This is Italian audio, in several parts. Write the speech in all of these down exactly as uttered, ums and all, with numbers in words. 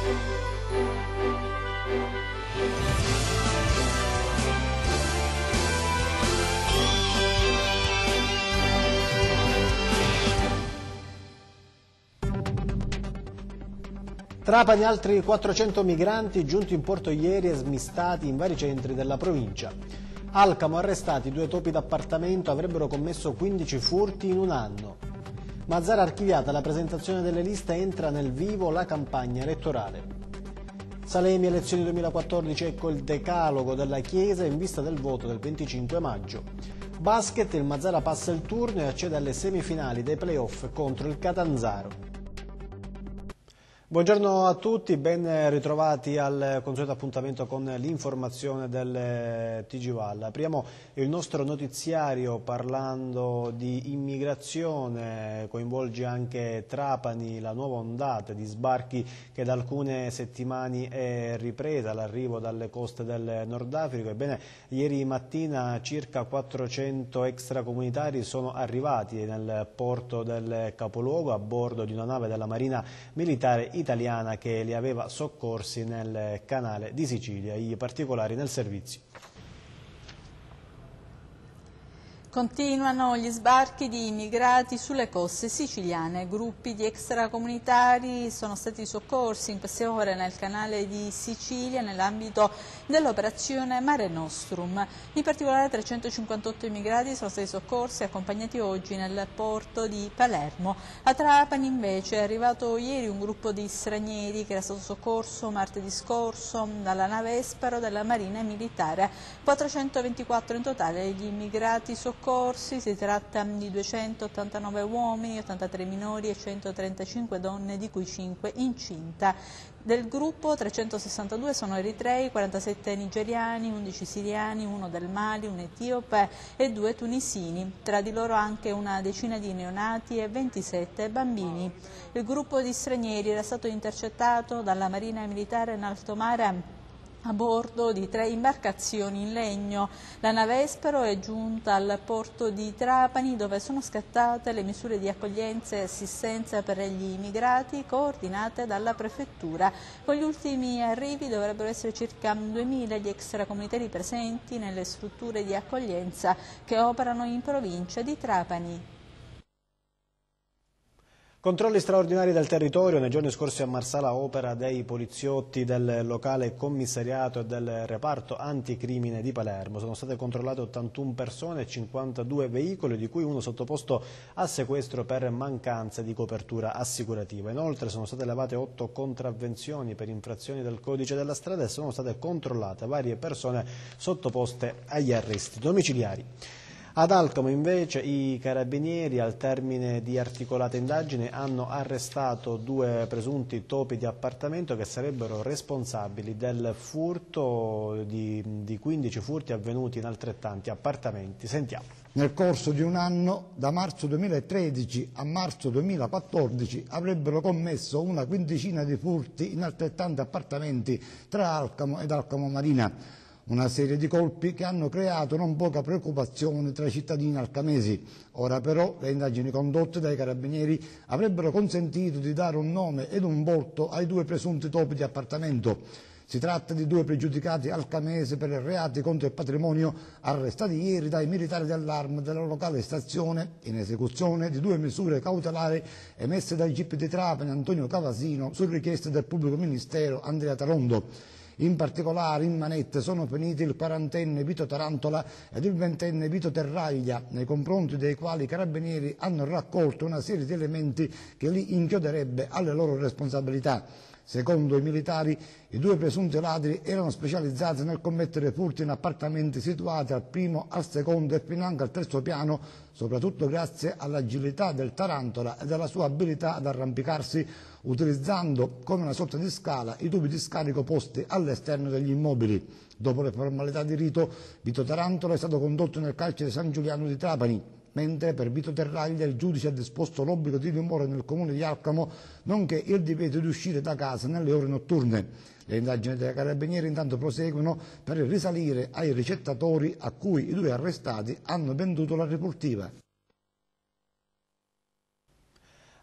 Trapani, altri quattrocento migranti giunti in porto ieri e smistati in vari centri della provincia. Alcamo, arrestati due topi d'appartamento, avrebbero commesso quindici furti in un anno. Mazara, archiviata la presentazione delle liste, entra nel vivo la campagna elettorale. Salemi, elezioni duemilaquattordici, ecco il decalogo della Chiesa in vista del voto del venticinque maggio. Basket, il Mazara passa il turno e accede alle semifinali dei playoff contro il Catanzaro. Buongiorno a tutti, ben ritrovati al consueto appuntamento con l'informazione del T G Val. Apriamo il nostro notiziario parlando di immigrazione, coinvolge anche Trapani, la nuova ondata di sbarchi che da alcune settimane è ripresa, l'arrivo dalle coste del Nord Africa. Ebbene, ieri mattina circa quattrocento extracomunitari sono arrivati nel porto del capoluogo a bordo di una nave della Marina Militare italiana che li aveva soccorsi nel canale di Sicilia. I particolari nel servizio. Continuano gli sbarchi di immigrati sulle coste siciliane. Gruppi di extracomunitari sono stati soccorsi in queste ore nel canale di Sicilia nell'ambito dell'operazione Mare Nostrum. In particolare trecentocinquantotto immigrati sono stati soccorsi e accompagnati oggi nel porto di Palermo. A Trapani invece è arrivato ieri un gruppo di stranieri che era stato soccorso martedì scorso dalla nave Esparo della Marina Militare. quattrocentoventiquattro in totale gli immigrati soccorsi. Si tratta di duecentottantanove uomini, ottantatré minori e centotrentacinque donne, di cui cinque incinta. Del gruppo trecentosessantadue sono eritrei, quarantasette nigeriani, undici siriani, uno del Mali, un etiope e due tunisini. Tra di loro anche una decina di neonati e ventisette bambini. Il gruppo di stranieri era stato intercettato dalla Marina Militare in alto mare a bordo di tre imbarcazioni in legno. La nave Espero è giunta al porto di Trapani, dove sono scattate le misure di accoglienza e assistenza per gli immigrati coordinate dalla prefettura. Con gli ultimi arrivi dovrebbero essere circa duemila gli extracomunitari presenti nelle strutture di accoglienza che operano in provincia di Trapani. Controlli straordinari del territorio. Nei giorni scorsi a Marsala opera dei poliziotti del locale commissariato e del reparto anticrimine di Palermo. Sono state controllate ottantuno persone e cinquantadue veicoli, di cui uno sottoposto a sequestro per mancanza di copertura assicurativa. Inoltre sono state levate otto contravvenzioni per infrazioni del codice della strada e sono state controllate varie persone sottoposte agli arresti domiciliari. Ad Alcamo invece i carabinieri, al termine di articolate indagini, hanno arrestato due presunti topi di appartamento che sarebbero responsabili del furto di, di quindici furti avvenuti in altrettanti appartamenti. Sentiamo. Nel corso di un anno, da marzo duemilatredici a marzo duemilaquattordici, avrebbero commesso una quindicina di furti in altrettanti appartamenti tra Alcamo ed Alcamo Marina. Una serie di colpi che hanno creato non poca preoccupazione tra i cittadini alcamesi. Ora però le indagini condotte dai carabinieri avrebbero consentito di dare un nome ed un volto ai due presunti topi di appartamento. Si tratta di due pregiudicati alcamesi per reati contro il patrimonio arrestati ieri dai militari dell'Arma della locale stazione in esecuzione di due misure cautelari emesse dal G I P di Trapani Antonio Cavasino su richiesta del pubblico ministero Andrea Tarondo. In particolare in manette sono finiti il quarantenne Vito Tarantola ed il ventenne Vito Terraglia, nei confronti dei quali i carabinieri hanno raccolto una serie di elementi che li inchioderebbe alle loro responsabilità. Secondo i militari, i due presunti ladri erano specializzati nel commettere furti in appartamenti situati al primo, al secondo e fino anche al terzo piano, soprattutto grazie all'agilità del Tarantola e alla sua abilità ad arrampicarsi, utilizzando come una sorta di scala i tubi di scarico posti all'esterno degli immobili. Dopo le formalità di rito, Vito Tarantola è stato condotto nel carcere San Giuliano di Trapani, mentre per Vito Terraglia il giudice ha disposto l'obbligo di dimora nel comune di Alcamo, nonché il divieto di uscire da casa nelle ore notturne. Le indagini dei carabinieri intanto proseguono per risalire ai ricettatori a cui i due arrestati hanno venduto la ripultiva.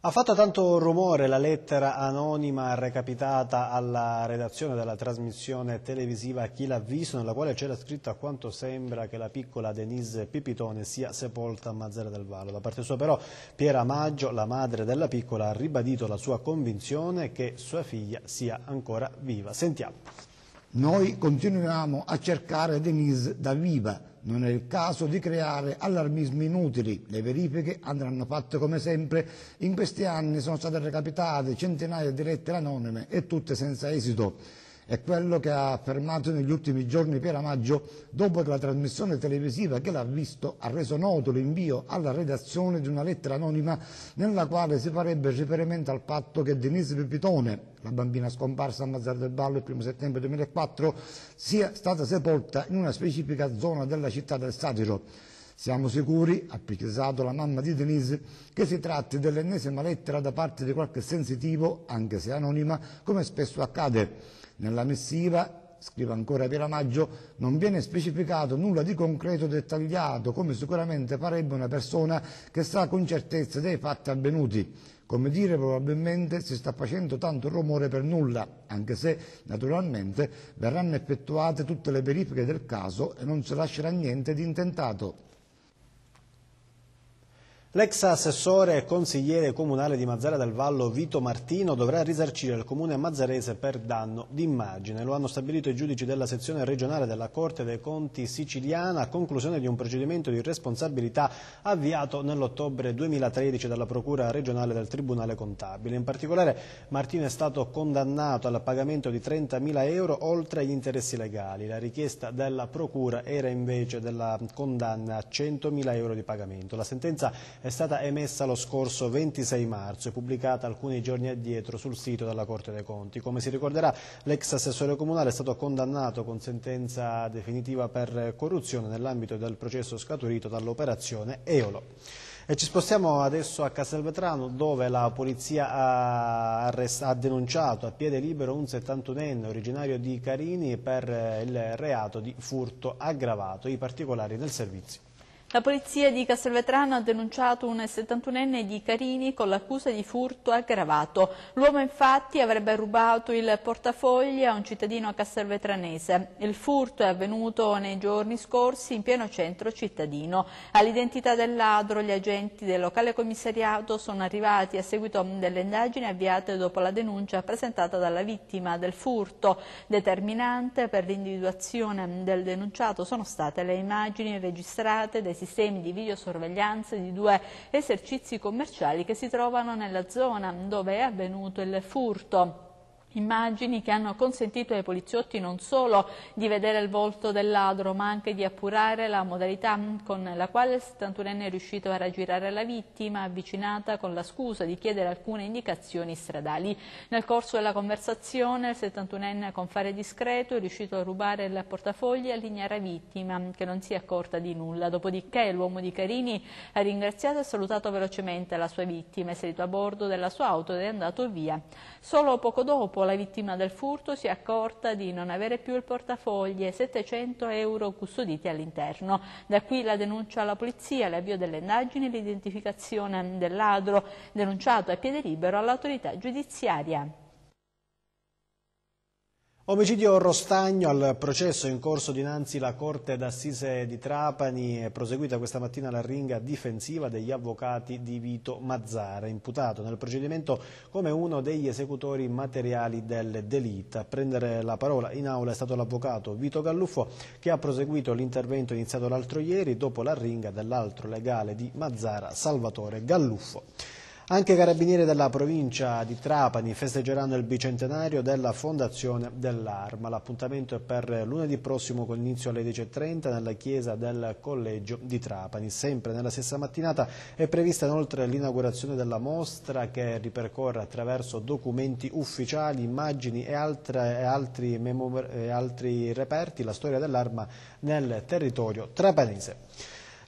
Ha fatto tanto rumore la lettera anonima recapitata alla redazione della trasmissione televisiva Chi l'ha visto, nella quale c'era scritto a quanto sembra che la piccola Denise Pipitone sia sepolta a Mazara del Vallo. Da parte sua però Piera Maggio, la madre della piccola, ha ribadito la sua convinzione che sua figlia sia ancora viva. Sentiamo. Noi continuiamo a cercare Denise da viva. Non è il caso di creare allarmismi inutili. Le verifiche andranno fatte come sempre. In questi anni sono state recapitate centinaia di lettere anonime e tutte senza esito. È quello che ha affermato negli ultimi giorni Piera Maggio dopo che la trasmissione televisiva Chi l'ha visto ha reso noto l'invio alla redazione di una lettera anonima nella quale si farebbe riferimento al fatto che Denise Pipitone, la bambina scomparsa a Mazara del Vallo il primo settembre duemilaquattro, sia stata sepolta in una specifica zona della città del Satiro. Siamo sicuri, ha precisato la mamma di Denise, che si tratti dell'ennesima lettera da parte di qualche sensitivo, anche se anonima, come spesso accade. Nella missiva, scrive ancora Piera Maggio, non viene specificato nulla di concreto dettagliato, come sicuramente farebbe una persona che sa con certezza dei fatti avvenuti. Come dire, probabilmente si sta facendo tanto rumore per nulla, anche se naturalmente verranno effettuate tutte le verifiche del caso e non si lascerà niente di intentato. L'ex assessore e consigliere comunale di Mazara del Vallo Vito Martino dovrà risarcire il comune mazzarese per danno d'immagine. Lo hanno stabilito i giudici della sezione regionale della Corte dei Conti siciliana a conclusione di un procedimento di responsabilità avviato nell'ottobre duemilatredici dalla Procura regionale del Tribunale Contabile. In particolare Martino è stato condannato al pagamento di trentamila euro oltre agli interessi legali. La richiesta della Procura era invece della condanna a centomila euro di pagamento. La sentenza è stata emessa lo scorso ventisei marzo e pubblicata alcuni giorni addietro sul sito della Corte dei Conti. Come si ricorderà, l'ex assessore comunale è stato condannato con sentenza definitiva per corruzione nell'ambito del processo scaturito dall'operazione Eolo. E ci spostiamo adesso a Castelvetrano, dove la polizia ha, ha denunciato a piede libero un settantunenne originario di Carini per il reato di furto aggravato. I particolari del servizio. La polizia di Castelvetrano ha denunciato un settantunenne di Carini con l'accusa di furto aggravato. L'uomo infatti avrebbe rubato il portafogli a un cittadino castelvetranese. Il furto è avvenuto nei giorni scorsi in pieno centro cittadino. All'identità del ladro gli agenti del locale commissariato sono arrivati a seguito delle indagini avviate dopo la denuncia presentata dalla vittima del furto. Determinante per l'individuazione del denunciato sono state le immagini registrate dai sistemi di videosorveglianza di due esercizi commerciali che si trovano nella zona dove è avvenuto il furto. Immagini che hanno consentito ai poliziotti non solo di vedere il volto del ladro, ma anche di appurare la modalità con la quale il settantunenne è riuscito a raggirare la vittima, avvicinata con la scusa di chiedere alcune indicazioni stradali. Nel corso della conversazione il settantunenne, con fare discreto, è riuscito a rubare il portafogli e allineare la vittima, che non si è accorta di nulla. Dopodiché l'uomo di Carini ha ringraziato e salutato velocemente la sua vittima, è salito a bordo della sua auto ed è andato via. Solo poco dopo la vittima del furto si è accorta di non avere più il portafogli e settecento euro custoditi all'interno. Da qui la denuncia alla polizia, l'avvio delle indagini e l'identificazione del ladro denunciato a piede libero all'autorità giudiziaria. Omicidio Rostagno, al processo in corso dinanzi la Corte d'Assise di Trapani. È proseguita questa mattina la ringa difensiva degli avvocati di Vito Mazara, imputato nel procedimento come uno degli esecutori materiali del delitto. A prendere la parola in aula è stato l'avvocato Vito Galluffo, che ha proseguito l'intervento iniziato l'altro ieri dopo la ringa dell'altro legale di Mazara, Salvatore Galluffo. Anche i carabinieri della provincia di Trapani festeggeranno il bicentenario della fondazione dell'Arma. L'appuntamento è per lunedì prossimo con inizio alle dieci e trenta nella chiesa del collegio di Trapani. Sempre nella stessa mattinata è prevista inoltre l'inaugurazione della mostra, che ripercorre attraverso documenti ufficiali, immagini e, altre, e, altri, e altri reperti la storia dell'Arma nel territorio trapanese.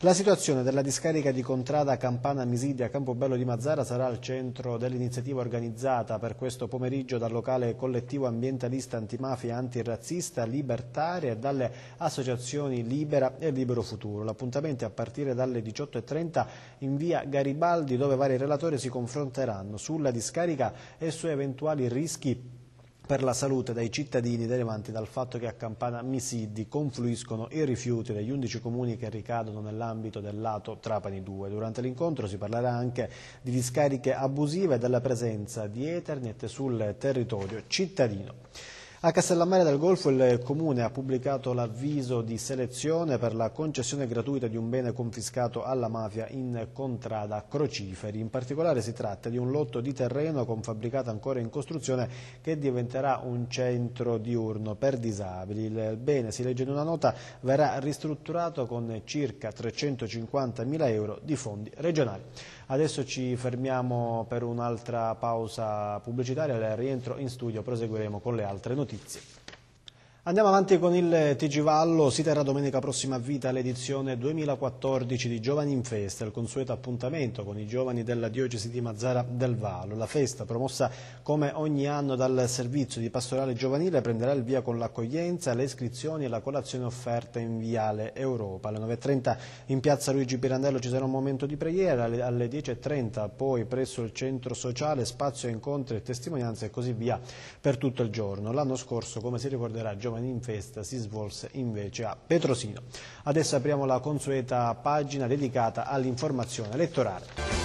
La situazione della discarica di Contrada Campana Misidia a Campobello di Mazara sarà al centro dell'iniziativa organizzata per questo pomeriggio dal locale collettivo ambientalista antimafia e antirazzista Libertaria e dalle associazioni Libera e Libero Futuro. L'appuntamento è a partire dalle diciotto e trenta in via Garibaldi, dove vari relatori si confronteranno sulla discarica e su eventuali rischi per la salute dei cittadini derivanti dal fatto che a Campana Misidi confluiscono i rifiuti degli undici comuni che ricadono nell'ambito del lato Trapani due. Durante l'incontro si parlerà anche di discariche abusive e della presenza di Ethernet sul territorio cittadino. A Castellammare del Golfo il Comune ha pubblicato l'avviso di selezione per la concessione gratuita di un bene confiscato alla mafia in Contrada Crociferi. In particolare si tratta di un lotto di terreno con fabbricato ancora in costruzione che diventerà un centro diurno per disabili. Il bene, si legge in una nota, verrà ristrutturato con circa trecentocinquantamila euro di fondi regionali. Adesso ci fermiamo per un'altra pausa pubblicitaria, al rientro in studio proseguiremo con le altre notizie. Andiamo avanti con il T G Vallo. Si terrà domenica prossima a vita l'edizione duemilaquattordici di Giovani in Festa, il consueto appuntamento con i giovani della diocesi di Mazara del Vallo. La festa, promossa come ogni anno dal servizio di pastorale giovanile, prenderà il via con l'accoglienza, le iscrizioni e la colazione offerta in Viale Europa. Alle nove e trenta in piazza Luigi Pirandello ci sarà un momento di preghiera, alle dieci e trenta poi presso il centro sociale spazio a incontri e testimonianze e così via per tutto il giorno. L'anno scorso, come si ricorderà, Giovani in Festa si svolse invece a Petrosino. Adesso apriamo la consueta pagina dedicata all'informazione elettorale.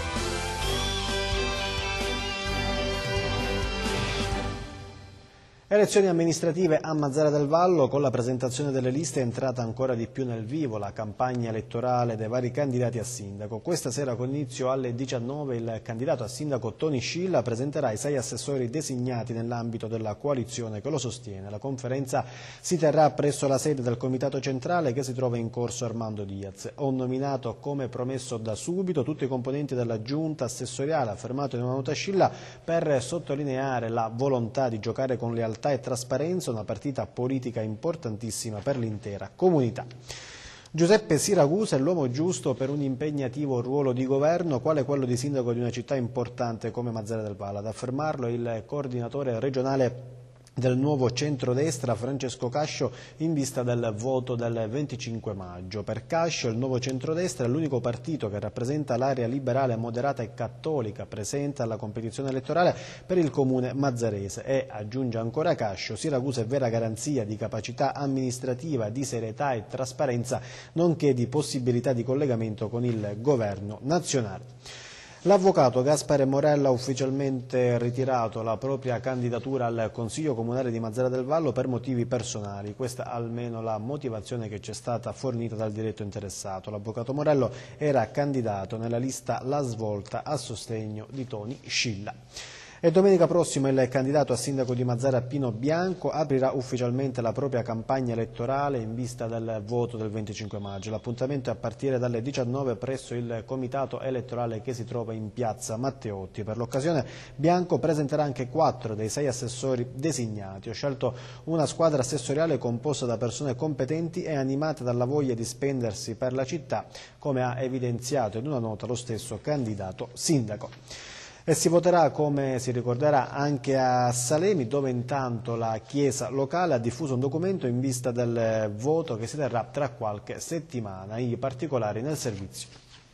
Elezioni amministrative a Mazara del Vallo. Con la presentazione delle liste è entrata ancora di più nel vivo la campagna elettorale dei vari candidati a sindaco. Questa sera, con inizio alle diciannove, il candidato a sindaco Toni Scilla presenterà i sei assessori designati nell'ambito della coalizione che lo sostiene. La conferenza si terrà presso la sede del Comitato Centrale che si trova in corso Armando Diaz. Ho nominato, come promesso da subito, tutti i componenti della giunta assessoriale, affermato in una nota Scilla, per sottolineare la volontà di giocare con lealtà e trasparenza una partita politica importantissima per l'intera comunità. Giuseppe Siragusa è l'uomo giusto per un impegnativo ruolo di governo quale quello di sindaco di una città importante come Mazara del Vallo. Ad affermarlo è il coordinatore regionale del nuovo centrodestra Francesco Cascio in vista del voto del venticinque maggio. Per Cascio il nuovo centrodestra è l'unico partito che rappresenta l'area liberale moderata e cattolica presente alla competizione elettorale per il comune mazzarese e, aggiunge ancora Cascio, Siragusa è vera garanzia di capacità amministrativa, di serietà e trasparenza, nonché di possibilità di collegamento con il governo nazionale. L'avvocato Gaspare Morella ha ufficialmente ritirato la propria candidatura al Consiglio Comunale di Mazara del Vallo per motivi personali. Questa almeno la motivazione che ci è stata fornita dal diretto interessato. L'avvocato Morello era candidato nella lista La Svolta a sostegno di Toni Scilla. E domenica prossima il candidato a sindaco di Mazara Pino Bianco aprirà ufficialmente la propria campagna elettorale in vista del voto del venticinque maggio. L'appuntamento è a partire dalle diciannove presso il comitato elettorale che si trova in piazza Matteotti. Per l'occasione Bianco presenterà anche quattro dei sei assessori designati. Ho scelto una squadra assessoriale composta da persone competenti e animate dalla voglia di spendersi per la città, come ha evidenziato in una nota lo stesso candidato sindaco. E si voterà, come si ricorderà, anche a Salemi, dove intanto la Chiesa locale ha diffuso un documento in vista del voto che si terrà tra qualche settimana. I particolari nel servizio.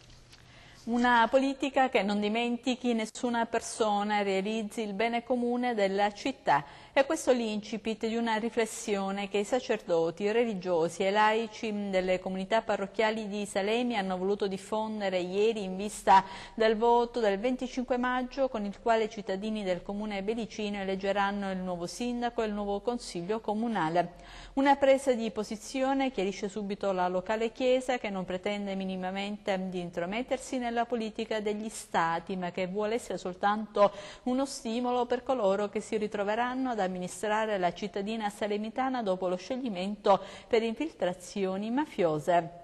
Una politica che non dimentichi nessuna persona e realizzi il bene comune della città. È questo l'incipit di una riflessione che i sacerdoti, i religiosi e i laici delle comunità parrocchiali di Salemi hanno voluto diffondere ieri in vista del voto del venticinque maggio, con il quale i cittadini del comune Belicino eleggeranno il nuovo sindaco e il nuovo consiglio comunale. Una presa di posizione chiarisce subito la locale chiesa, che non pretende minimamente di intromettersi nella politica degli stati, ma che vuole essere soltanto uno stimolo per coloro che si ritroveranno ad amministrare la cittadina salemitana dopo lo scioglimento per infiltrazioni mafiose.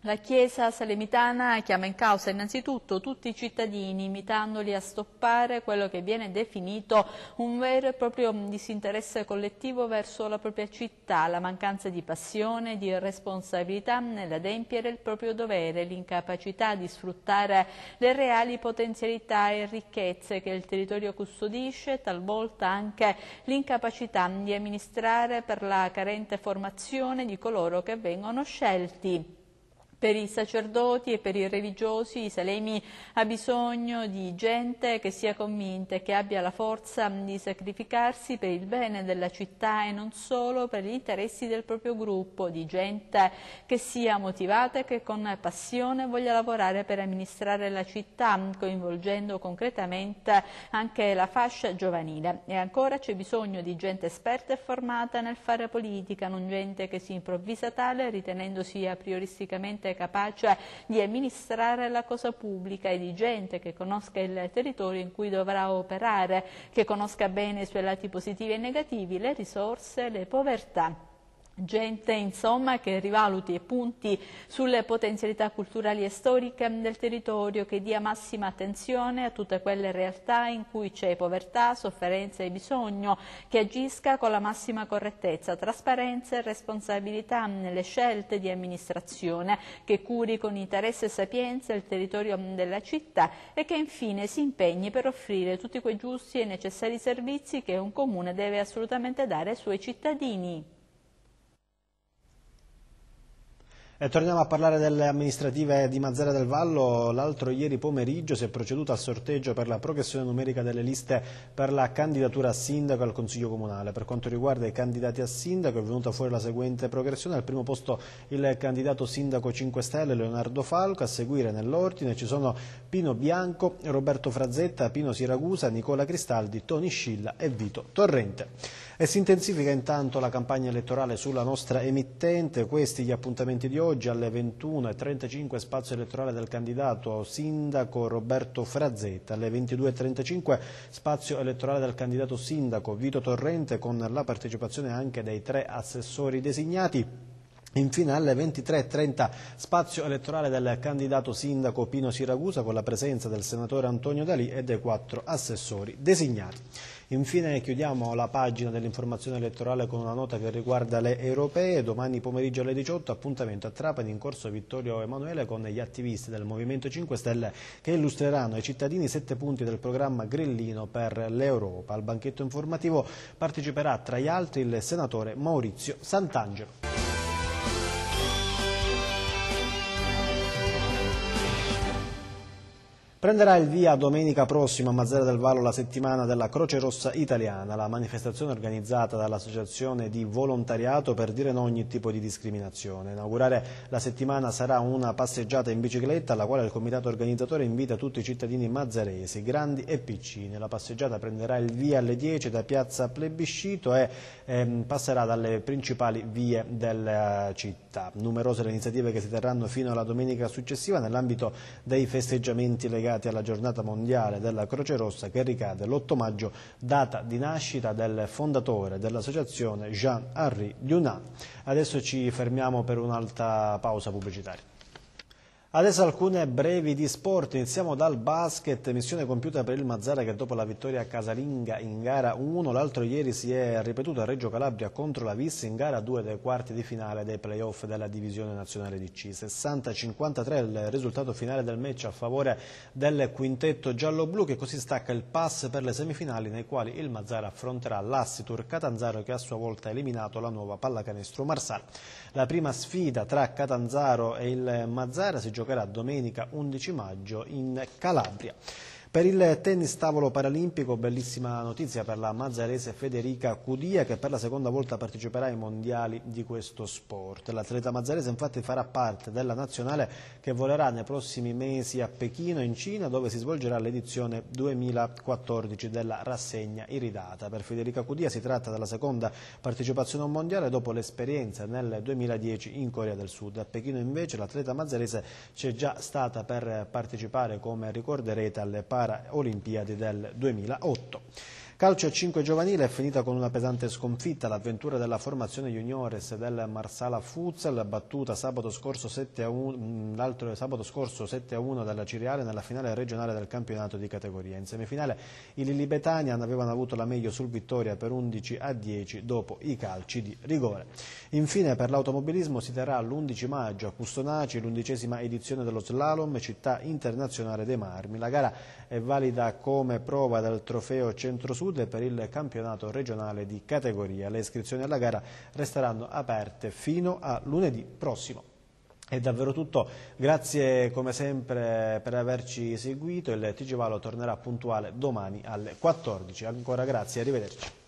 La Chiesa salemitana chiama in causa innanzitutto tutti i cittadini, invitandoli a stoppare quello che viene definito un vero e proprio disinteresse collettivo verso la propria città, la mancanza di passione, di responsabilità nell'adempiere il proprio dovere, l'incapacità di sfruttare le reali potenzialità e ricchezze che il territorio custodisce, talvolta anche l'incapacità di amministrare per la carente formazione di coloro che vengono scelti. Per i sacerdoti e per i religiosi i Salemi ha bisogno di gente che sia convinta e che abbia la forza di sacrificarsi per il bene della città e non solo per gli interessi del proprio gruppo, di gente che sia motivata e che con passione voglia lavorare per amministrare la città, coinvolgendo concretamente anche la fascia giovanile. E ancora c'è bisogno di gente esperta e formata nel fare politica, non gente che si improvvisa tale ritenendosi a prioristicamente capace di amministrare la cosa pubblica e di gente che conosca il territorio in cui dovrà operare, che conosca bene i suoi lati positivi e negativi, le risorse, le povertà. Gente, insomma, che rivaluti e punti sulle potenzialità culturali e storiche del territorio, che dia massima attenzione a tutte quelle realtà in cui c'è povertà, sofferenza e bisogno, che agisca con la massima correttezza, trasparenza e responsabilità nelle scelte di amministrazione, che curi con interesse e sapienza il territorio della città e che infine si impegni per offrire tutti quei giusti e necessari servizi che un comune deve assolutamente dare ai suoi cittadini. E torniamo a parlare delle amministrative di Mazara del Vallo. L'altro ieri pomeriggio si è proceduto al sorteggio per la progressione numerica delle liste per la candidatura a sindaco al Consiglio Comunale. Per quanto riguarda i candidati a sindaco è venuta fuori la seguente progressione: al primo posto il candidato sindaco cinque Stelle Leonardo Falco, a seguire nell'ordine ci sono Pino Bianco, Roberto Frazzetta, Pino Siragusa, Nicola Cristaldi, Toni Scilla e Vito Torrente. E si intensifica intanto la campagna elettorale sulla nostra emittente. Questi gli appuntamenti di oggi: alle ventuno e trentacinque spazio elettorale del candidato sindaco Roberto Frazzetta, alle ventidue e trentacinque spazio elettorale del candidato sindaco Vito Torrente, con la partecipazione anche dei tre assessori designati. Infine alle ventitré e trenta spazio elettorale del candidato sindaco Pino Siragusa, con la presenza del senatore Antonio D'Alì e dei quattro assessori designati. Infine chiudiamo la pagina dell'informazione elettorale con una nota che riguarda le europee. Domani pomeriggio alle diciotto appuntamento a Trapani in corso Vittorio Emanuele con gli attivisti del Movimento cinque Stelle che illustreranno ai cittadini sette punti del programma Grillino per l'Europa. Al banchetto informativo parteciperà tra gli altri il senatore Maurizio Sant'Angelo. Prenderà il via domenica prossima a Mazara del Vallo la settimana della Croce Rossa Italiana, la manifestazione organizzata dall'Associazione di Volontariato per dire no a ogni tipo di discriminazione. Inaugurare la settimana sarà una passeggiata in bicicletta alla quale il comitato organizzatore invita tutti i cittadini mazzaresi, grandi e piccini. La passeggiata prenderà il via alle dieci da piazza Plebiscito e ehm, passerà dalle principali vie della città. Numerose le iniziative che si terranno fino alla domenica successiva nell'ambito dei festeggiamenti legati alla giornata mondiale della Croce Rossa, che ricade l'otto maggio, data di nascita del fondatore dell'associazione Jean-Henri Dunant. Adesso ci fermiamo per un'altra pausa pubblicitaria. Adesso alcune brevi di sport. Iniziamo dal basket, missione compiuta per il Mazara che dopo la vittoria casalinga in gara uno, l'altro ieri si è ripetuto a Reggio Calabria contro la Vis in gara due dei quarti di finale dei playoff della divisione nazionale di C. sessanta a cinquantatré il risultato finale del match a favore del quintetto giallo-blu, che così stacca il pass per le semifinali nei quali il Mazara affronterà l'Assitur Catanzaro, che a sua volta ha eliminato la nuova pallacanestro Marsala. La prima sfida tra Catanzaro e il Mazara si giocherà domenica undici maggio in Calabria. Per il tennis tavolo paralimpico, bellissima notizia per la mazzarese Federica Cudia, che per la seconda volta parteciperà ai mondiali di questo sport. L'atleta mazzarese infatti farà parte della nazionale che volerà nei prossimi mesi a Pechino in Cina, dove si svolgerà l'edizione duemilaquattordici della rassegna iridata. Per Federica Cudia si tratta della seconda partecipazione a un mondiale dopo l'esperienza nel duemiladieci in Corea del Sud. A Pechino invece l'atleta mazzarese c'è già stata per partecipare, come ricorderete, alle Paralimpiadi del duemilaotto. Calcio a cinque giovanile è finita con una pesante sconfitta l'avventura della formazione juniores del Marsala Futsal, battuta sabato scorso sette a uno, l'altro sabato scorso sette a uno dalla Ciriale nella finale regionale del campionato di categoria. In semifinale i Lillibetanian avevano avuto la meglio sul Vittoria per undici a dieci dopo i calci di rigore. Infine per l'automobilismo si terrà l'undici maggio a Custonaci l'undicesima edizione dello slalom Città Internazionale dei Marmi. La gara è valida come prova del trofeo Centro-Sud per il campionato regionale di categoria. Le iscrizioni alla gara resteranno aperte fino a lunedì prossimo. È davvero tutto, grazie come sempre per averci seguito, il T G Valo tornerà puntuale domani alle quattordici. Ancora grazie, arrivederci.